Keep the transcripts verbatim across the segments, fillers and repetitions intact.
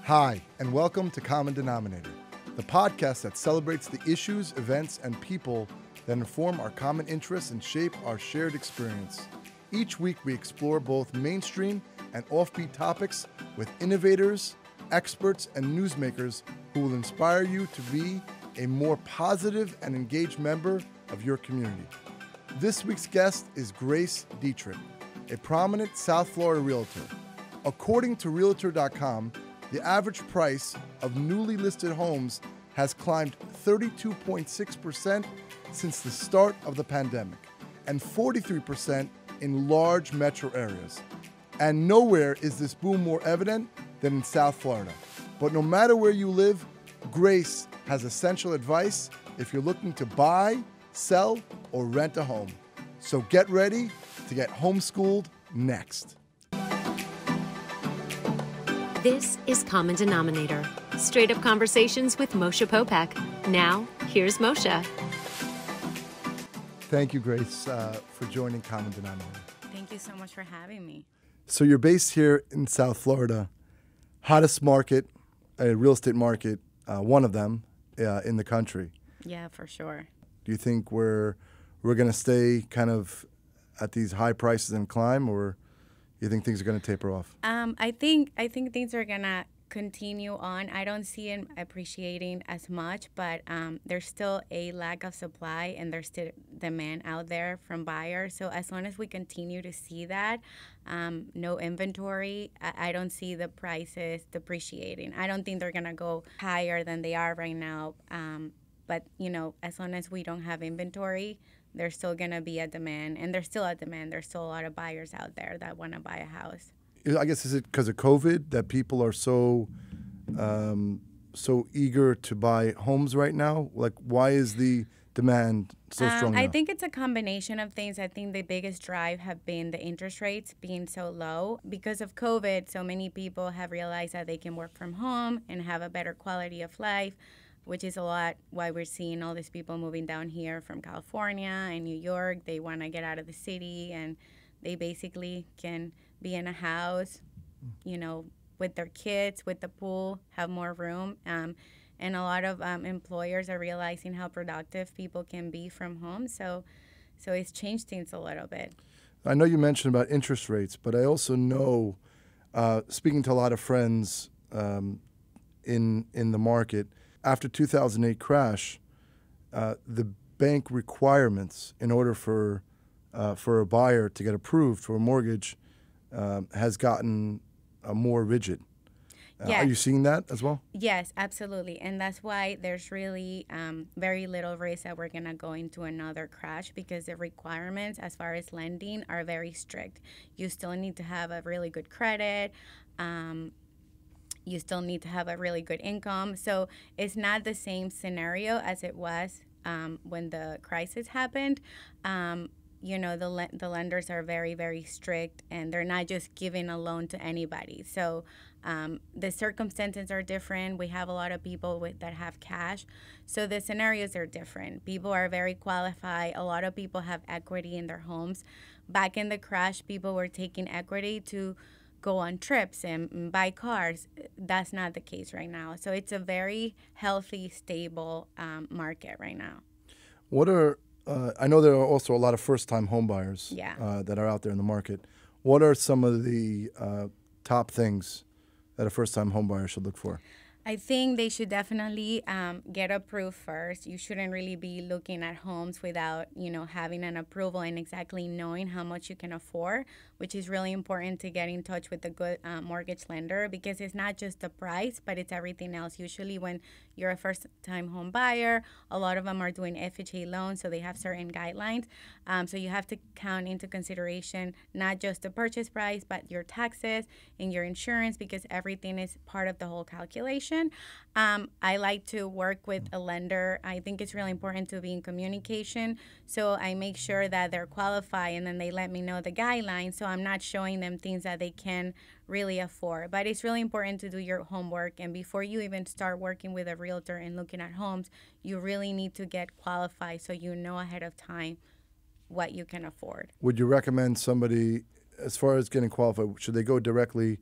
Hi, and welcome to Common Denominator, the podcast that celebrates the issues, events, and people that inform our common interests and shape our shared experience. Each week, we explore both mainstream and offbeat topics with innovators, experts, and newsmakers who will inspire you to be a more positive and engaged member of your community. This week's guest is Grace Dietrich, a prominent South Florida realtor. According to Realtor dot com, the average price of newly listed homes has climbed thirty-two point six percent since the start of the pandemic and forty-three percent in large metro areas. And nowhere is this boom more evident than in South Florida. But no matter where you live, Grace has essential advice if you're looking to buy, sell, or rent a home. So get ready to get homeschooled next. This is Common Denominator, straight up conversations with Moshe Popack. Now, here's Moshe. Thank you, Grace, uh, for joining Common Denominator. Thank you so much for having me. So you're based here in South Florida, hottest market, a real estate market, uh, one of them uh, in the country. Yeah, for sure. Do you think we're we're going to stay kind of at these high prices and climb, or you think things are going to taper off? Um, I think I think things are gonna continue on. I don't see it appreciating as much, but um, there's still a lack of supply and there's still demand out there from buyers. So as long as we continue to see that, um, no inventory, I, I don't see the prices depreciating. I don't think they're gonna go higher than they are right now. Um, but you know, as long as we don't have inventory, there's still going to be a demand, and there's still a demand. There's still a lot of buyers out there that want to buy a house. I guess, is it because of COVID that people are so um, so eager to buy homes right now? Like, why is the demand so um, strong I now? think it's a combination of things. I think the biggest drive have been the interest rates being so low. Because of COVID, so many people have realized that they can work from home and have a better quality of life, which is a lot why we're seeing all these people moving down here from California and New York. They want to get out of the city, and they basically can be in a house, you know, with their kids, with the pool, have more room. Um, and a lot of um, employers are realizing how productive people can be from home. So, so it's changed things a little bit. I know you mentioned about interest rates, but I also know, uh, speaking to a lot of friends um, in in the market, after two thousand eight crash, uh, the bank requirements in order for uh, for a buyer to get approved for a mortgage uh, has gotten uh, more rigid. Uh, Yes. Are you seeing that as well? Yes, absolutely. And that's why there's really um, very little risk that we're going to go into another crash, because the requirements as far as lending are very strict. You still need to have a really good credit. Um, You still need to have a really good income. So it's not the same scenario as it was um, when the crisis happened. Um, you know, the le- the lenders are very, very strict, and they're not just giving a loan to anybody. So um, the circumstances are different. We have a lot of people with, that have cash. So the scenarios are different. People are very qualified. A lot of people have equity in their homes. Back in the crash, people were taking equity to go on trips and buy cars. That's not the case right now. So it's a very healthy, stable um, market right now. What are uh, I know there are also a lot of first-time home buyers Yeah. uh, that are out there in the market. What are some of the uh, top things that a first-time home buyer should look for? I think they should definitely um, get approved first. You shouldn't really be looking at homes without, you know, having an approval and exactly knowing how much you can afford, which is really important to get in touch with a good uh, mortgage lender, because it's not just the price, but it's everything else. Usually when you're a first-time home buyer, a lot of them are doing F H A loans, so they have certain guidelines. Um, so you have to count into consideration not just the purchase price, but your taxes and your insurance, because everything is part of the whole calculation. Um, I like to work with a lender. I think it's really important to be in communication. So I make sure that they're qualified, and then they let me know the guidelines. So I'm not showing them things that they can really afford. But it's really important to do your homework. And before you even start working with a realtor and looking at homes, you really need to get qualified so you know ahead of time what you can afford. Would you recommend somebody, as far as getting qualified, should they go directly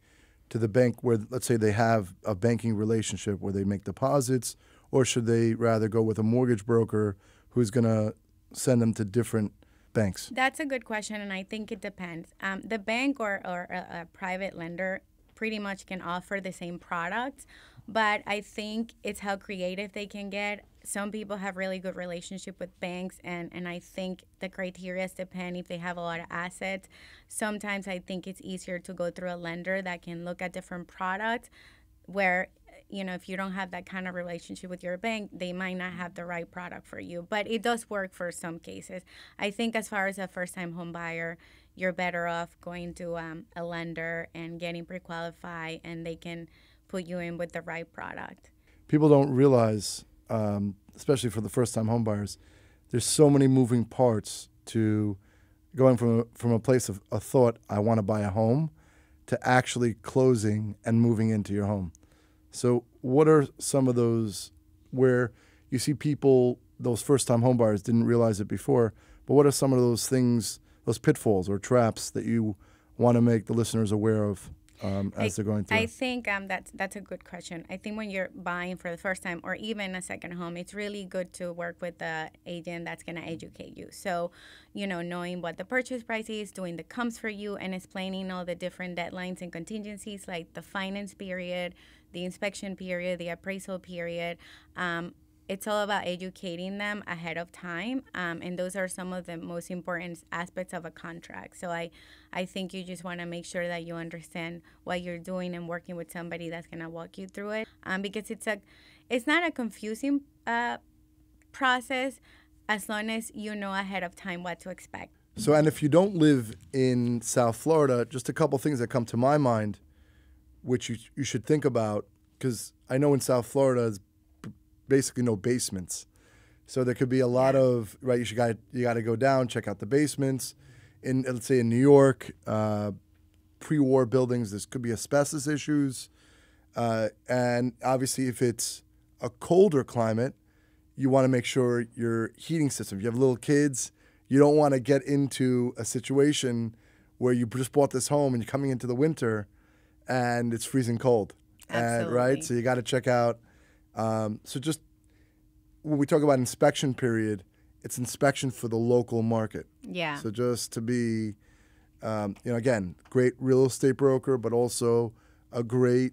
to the bank where, let's say, they have a banking relationship where they make deposits, or should they rather go with a mortgage broker who's going to send them to different banks? That's a good question, and I think it depends. Um, the bank or, or a, a private lender pretty much can offer the same products, but I think it's how creative they can get. Some people have really good relationship with banks, and, and I think the criteria depend if they have a lot of assets. Sometimes I think it's easier to go through a lender that can look at different products where, you know, if you don't have that kind of relationship with your bank, they might not have the right product for you. But it does work for some cases. I think as far as a first-time home buyer, you're better off going to um, a lender and getting pre-qualified, and they can put you in with the right product. People don't realize, um, especially for the first-time home buyers, there's so many moving parts to going from a, from a place of a thought, I want to buy a home, to actually closing and moving into your home. So what are some of those where you see people, those first-time home buyers didn't realize it before, but what are some of those things, those pitfalls or traps that you want to make the listeners aware of um, as I, they're going through? I think um, that's, that's a good question. I think when you're buying for the first time or even a second home, it's really good to work with the agent that's going to educate you. So, you know, knowing what the purchase price is, doing the comps for you, and explaining all the different deadlines and contingencies like the finance period, the inspection period, the appraisal period. Um, it's all about educating them ahead of time, um, and those are some of the most important aspects of a contract. So I, I think you just want to make sure that you understand what you're doing and working with somebody that's going to walk you through it, um, because it's a, it's not a confusing uh, process as long as you know ahead of time what to expect. So, and if you don't live in South Florida, just a couple things that come to my mind, which you you should think about, because I know in South Florida there's basically no basements, so there could be a lot yeah. of right. You should got you got to go down, check out the basements. In let's say in New York, uh, pre-war buildings, there could be asbestos issues, uh, and obviously if it's a colder climate, you want to make sure your heating system. If you have little kids, you don't want to get into a situation where you just bought this home and you're coming into the winter and it's freezing cold. Absolutely. And, right? So you got to check out. Um, so just when we talk about inspection period, it's inspection for the local market. Yeah. So just to be, um, you know, again, great real estate broker, but also a great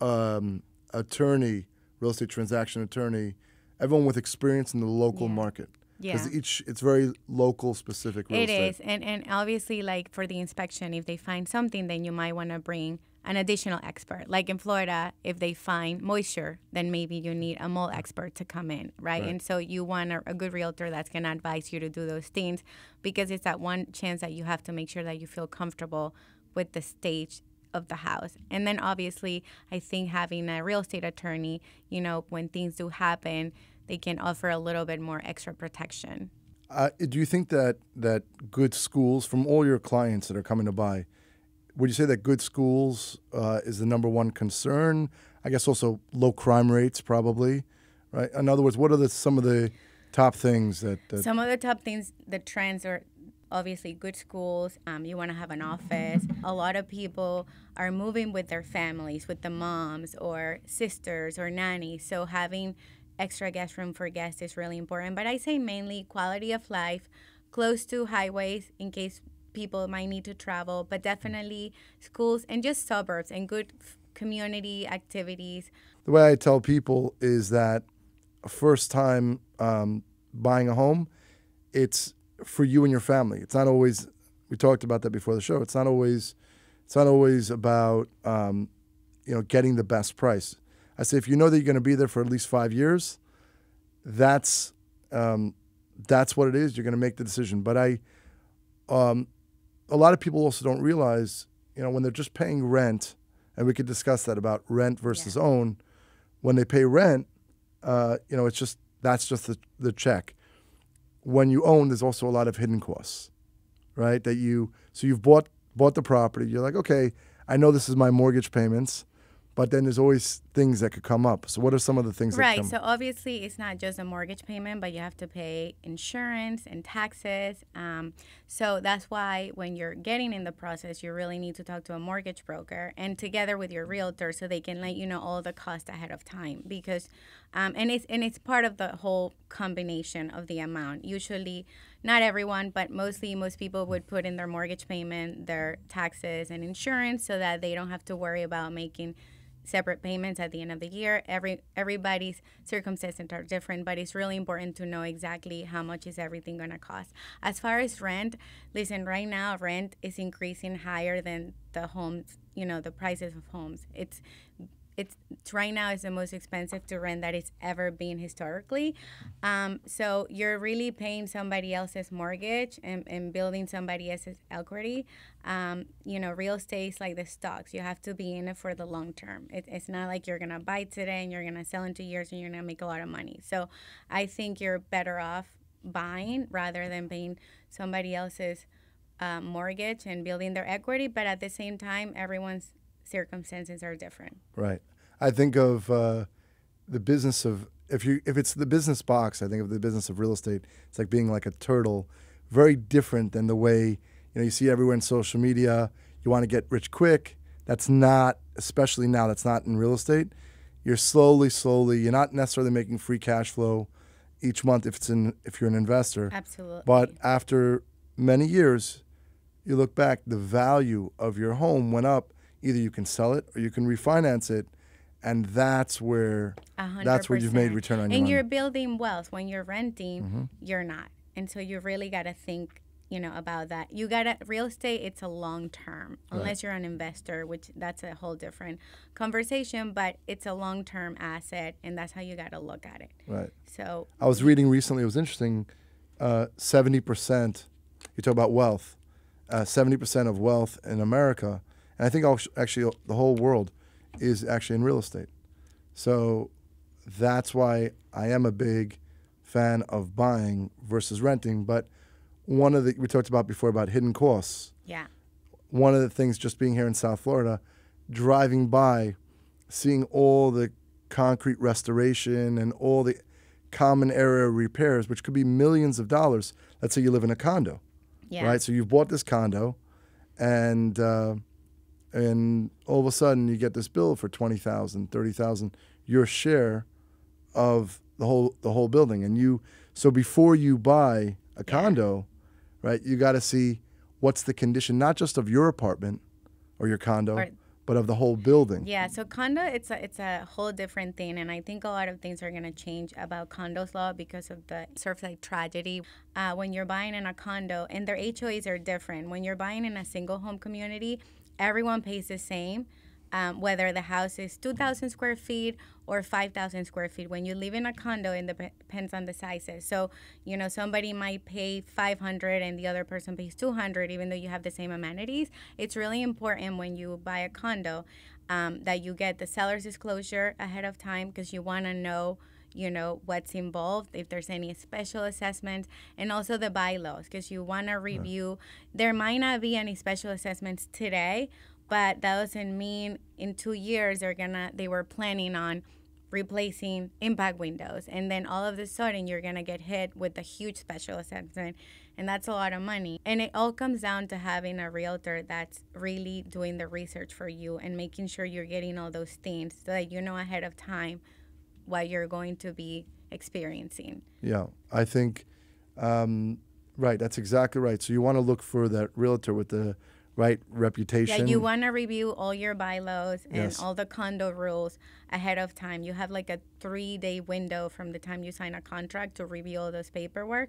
um, attorney, real estate transaction attorney, everyone with experience in the local yeah. market. Yeah. Because each, it's very local specific real it estate. It is. And, and obviously, like, for the inspection, if they find something, then you might want to bring an additional expert. Like in Florida, if they find moisture, then maybe you need a mold expert to come in, right? Right. And so you want a, a good realtor that's going to advise you to do those things, because it's that one chance that you have to make sure that you feel comfortable with the stage of the house. And then obviously, I think having a real estate attorney, you know, when things do happen, they can offer a little bit more extra protection. Uh, do you think that, that good schools, from all your clients that are coming to buy, would you say that good schools uh, is the number one concern? I guess also low crime rates, probably, right? In other words, what are the, some of the top things that, that... Some of the top things, the trends are obviously good schools. Um, you want to have an office. A lot of people are moving with their families, with the moms or sisters or nannies. So having extra guest room for guests is really important. But I say mainly quality of life, close to highways in case people might need to travel, but definitely schools and just suburbs and good f- community activities. The way I tell people is that a first time um, buying a home, it's for you and your family. It's not always, we talked about that before the show, it's not always, it's not always about, um, you know, getting the best price. I say if you know that you're going to be there for at least five years, that's um, that's what it is. You're going to make the decision. But I, um, a lot of people also don't realize, you know, when they're just paying rent, and we could discuss that about rent versus yeah. own. When they pay rent, uh, you know, it's just that's just the, the check. When you own, there's also a lot of hidden costs, right? That you so you've bought bought the property. You're like, okay, I know this is my mortgage payments, but then there's always things that could come up. So what are some of the things that Right. come So obviously, it's not just a mortgage payment, but you have to pay insurance and taxes. Um, so that's why when you're getting in the process, you really need to talk to a mortgage broker and together with your realtor, so they can let you know all the costs ahead of time. Because, um, and it's and it's part of the whole combination of the amount. Usually, not everyone, but mostly most people would put in their mortgage payment, their taxes, and insurance, so that they don't have to worry about making separate payments at the end of the year. Every everybody's circumstances are different, but it's really important to know exactly how much is everything going to cost. As far as rent, listen, right now rent is increasing higher than the homes, you know, the prices of homes. It's it's, it's right now is the most expensive to rent that it's ever been historically. Um, so you're really paying somebody else's mortgage and, and building somebody else's equity. Um, you know, real estate is like the stocks. You have to be in it for the long term. It, it's not like you're going to buy today and you're going to sell in two years and you're going to make a lot of money. So I think you're better off buying rather than paying somebody else's uh, mortgage and building their equity. But at the same time, everyone's circumstances are different. Right. I think of uh, the business of, if you if it's the business box, I think of the business of real estate. It's like being like a turtle, very different than the way, you know, you see everywhere in social media. You want to get rich quick. That's not, especially now, that's not in real estate. You're slowly, slowly, you're not necessarily making free cash flow each month if it's in if you're an investor. Absolutely. But after many years, you look back, the value of your home went up. Either you can sell it or you can refinance it. And that's where one hundred percent. That's where you've made return on your and money. you're building wealth. When you're renting, Mm-hmm. you're not. And so you really got to think, you know, about that. You got to, real estate, it's a long term, unless Right. you're an investor, which that's a whole different conversation, but it's a long term asset, and that's how you got to look at it. Right. So I was reading recently, it was interesting, uh, seventy percent, you talk about wealth, uh, seventy percent of wealth in America, and I think actually the whole world, is actually in real estate. So that's why I am a big fan of buying versus renting. But one of the, we talked about before about hidden costs. yeah. One of the things, just being here in South Florida, driving by, seeing all the concrete restoration and all the common area repairs, which could be millions of dollars. Let's say you live in a condo, Yeah. right? So you've bought this condo, and uh, and all of a sudden you get this bill for twenty thousand dollars, thirty thousand dollars, your share of the whole the whole building. And you, so before you buy a condo, right, you got to see what's the condition, not just of your apartment or your condo, Or- but of the whole building. Yeah, so condo, it's a it's a whole different thing, and I think a lot of things are gonna change about condos law because of the Surfside tragedy. Uh, when you're buying in a condo, and their H O As are different. When you're buying in a single home community, everyone pays the same, um, whether the house is two thousand square feet or five thousand square feet. When you live in a condo, it dep- depends on the sizes. So, you know, somebody might pay five hundred and the other person pays two hundred, even though you have the same amenities. It's really important when you buy a condo um, that you get the seller's disclosure ahead of time, because you want to know, you know, what's involved, if there's any special assessments, and also the bylaws, because you want to review. There might not be any special assessments today, but that doesn't mean in two years they're gonna they were planning on replacing impact windows, and then all of a sudden you're gonna get hit with a huge special assessment, and that's a lot of money. And it all comes down to having a realtor that's really doing the research for you and making sure you're getting all those things so that you know ahead of time what you're going to be experiencing. Yeah, I think, um, right, that's exactly right. So you want to look for that realtor with the right reputation. Yeah, you want to review all your bylaws and Yes. all the condo rules ahead of time. You have like a three-day window from the time you sign a contract to review all those paperwork.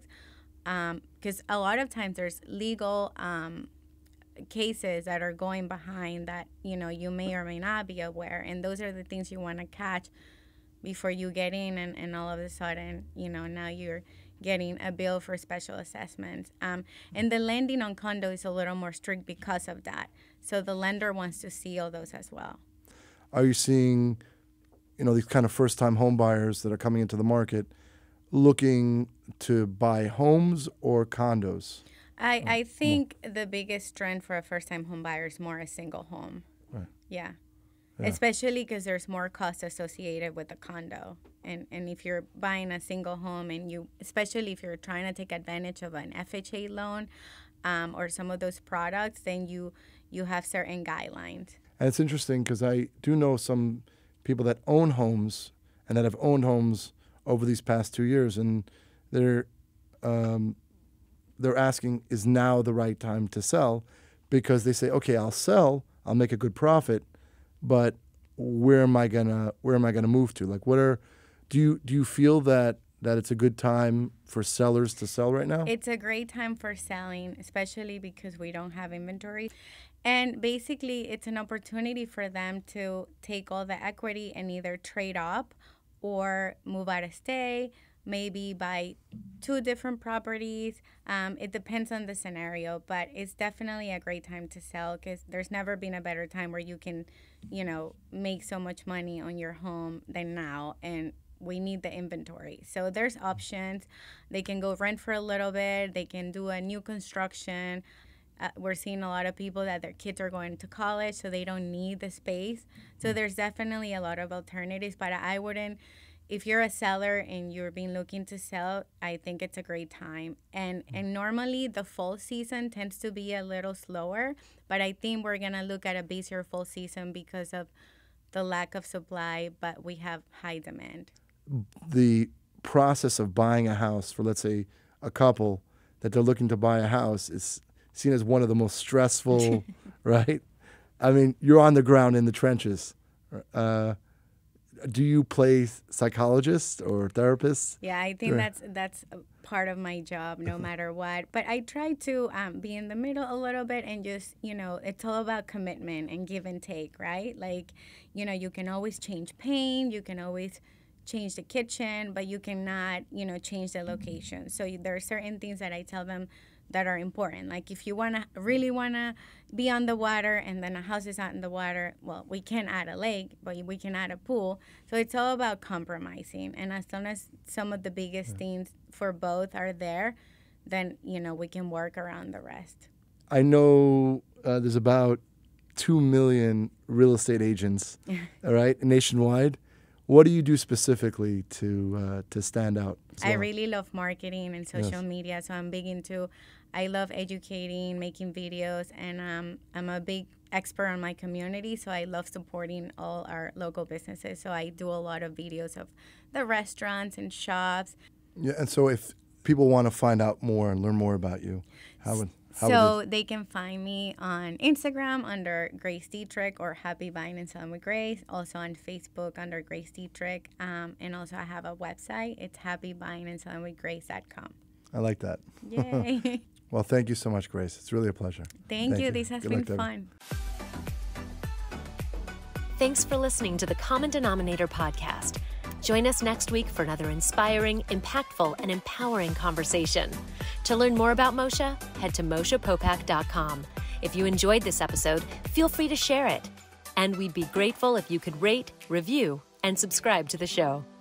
Because um, a lot of times there's legal um, cases that are going behind that, you know, you may or may not be aware. And those are the things you want to catch before you get in, and, and all of a sudden, you know, now you're getting a bill for special assessments. Um, and the lending on condo is a little more strict because of that. So the lender wants to see all those as well. Are you seeing, you know, these kind of first-time home buyers that are coming into the market looking to buy homes or condos? I, I think the biggest trend for a first-time home buyer is more a single home. Right. Yeah. Yeah. Especially because there's more costs associated with a condo. And and if you're buying a single home and you, especially if you're trying to take advantage of an F H A loan um, or some of those products, then you you have certain guidelines. And it's interesting because I do know some people that own homes and that have owned homes over these past two years, and they're um, they're asking, is now the right time to sell? Because they say, okay, I'll sell, I'll make a good profit, but where am I gonna where am I gonna move to? Like, what are do you do you feel that that it's a good time for sellers to sell right now? It's a great time for selling, especially because we don't have inventory. And basically, it's an opportunity for them to take all the equity and either trade up or move out of state, maybe buy two different properties. Um, it depends on the scenario, but it's definitely a great time to sell because there's never been a better time where you can, you know, make so much money on your home than now. And we need the inventory. So there's options. They can go rent for a little bit. They can do a new construction. Uh, we're seeing a lot of people that their kids are going to college, so they don't need the space. So there's definitely a lot of alternatives, but I wouldn't, if you're a seller and you're being looking to sell, I think it's a great time. And and normally the fall season tends to be a little slower, but I think we're going to look at a busier fall season because of the lack of supply, but we have high demand. The process of buying a house for, let's say, a couple that they're looking to buy a house is seen as one of the most stressful, right? I mean, you're on the ground in the trenches. Uh, do you play psychologist or therapist? Yeah, I think that's that's a part of my job, no matter what. But I try to um, be in the middle a little bit and just, you know, it's all about commitment and give and take, right? Like, you know, you can always change paint, you can always change the kitchen, but you cannot, you know, change the location. So there are certain things that I tell them that are important. Like if you want to really want to be on the water and then a house is not in the water, well, we can add a lake, but we can add a pool. So it's all about compromising. And as long as some of the biggest yeah. things for both are there, then, you know, we can work around the rest. I know uh, there's about two million real estate agents, all right, nationwide. What do you do specifically to uh, to stand out? So, I really love marketing and social yes. media, so I'm big into, I love educating, making videos, and um, I'm a big expert on my community, so I love supporting all our local businesses. So I do a lot of videos of the restaurants and shops. Yeah, and so if people want to find out more and learn more about you, how would how So would they can find me on Instagram under Grace Dietrich or Happy Buying and Selling with Grace. Also on Facebook under Grace Dietrich. Um, and also I have a website. It's happy buying and selling with grace dot com. I like that. Yay. Well, thank you so much, Grace. It's really a pleasure. Thank, thank you. you. This has Good been fun. Thanks for listening to the Common Denominator podcast. Join us next week for another inspiring, impactful, and empowering conversation. To learn more about Moshe, head to Moshe Popack dot com. If you enjoyed this episode, feel free to share it. And we'd be grateful if you could rate, review, and subscribe to the show.